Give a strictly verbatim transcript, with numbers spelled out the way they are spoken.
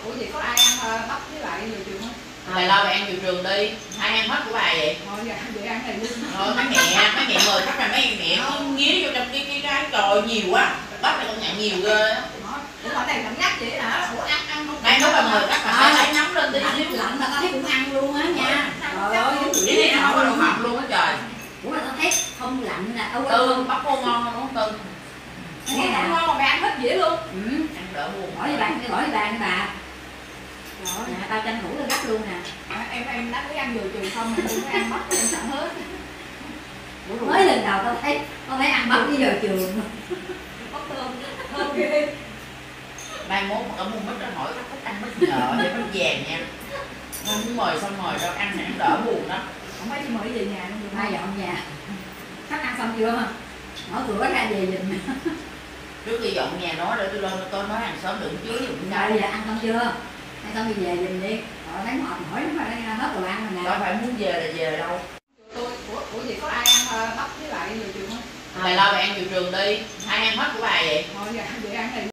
ủa vậy có ai ăn uh, bắp với lại nhiều trường không? Mày lo mày ăn nhiều trường đi, ai ăn hết của bà vậy? Thôi dạ, vậy ăn này luôn. Rồi mấy mẹ, mấy mẹ mời khách là mấy mẹ cứ nghía vô trong cái cái cái trời nhiều quá, bắp này con nhận nhiều ghê á. Ủa ở đây lạnh ngắt vậy hả? Ủa ăn ăn không? Đây nếu mà mời khách là phải lấy nóng lên tí xíu. Lạnh là tao thấy cũng ăn luôn á nha. Trời ơi, cái này không có đồ mập luôn á trời. Ủa mà tao thấy không lạnh nè. Tư, bắp khô ngon không Tư? Nghe nè. Ngon mà mày ăn hết dĩa luôn. Ừ. Ăn đỡ buồn. Bỏ đi bàn, bỏ đi bàn đi bà. Rồi, nhà tao tranh thủ lên gấp luôn nè. À, em em đã mới ăn vừa trường không mà không có ăn bắp em sợ hết. Mới lần đầu tao thấy tao thấy ăn bắp với giờ trường. Bắp thơm, thơm ghê. Mai mốt mà có mua mít đó hỏi khách thích ăn mít nhợ hay mít vàng nha. Không muốn mời xong mời đâu ăn này ăn đỡ buồn đó. Không phải đi mời về nhà luôn được. Mai dọn nhà. Khách ăn xong chưa? Mở cửa ra về giùm. Trước khi dọn nhà nó để tôi lên tôi nói hàng xóm đừng chứa dùng Rồi giờ ăn xong chưa? Ăn xong thì về giùm đi. Rồi thấy mệt mỏi lắm rồi hết đồ ăn rồi nè. Đâu phải muốn về là về đâu. Tôi, ủa, ủa vậy có ai ăn uh, bắp với lại nhiều trường không? Mày lo mày ăn nhiều trường đi, ai ăn hết của bà vậy? Thôi dạ, vậy ăn này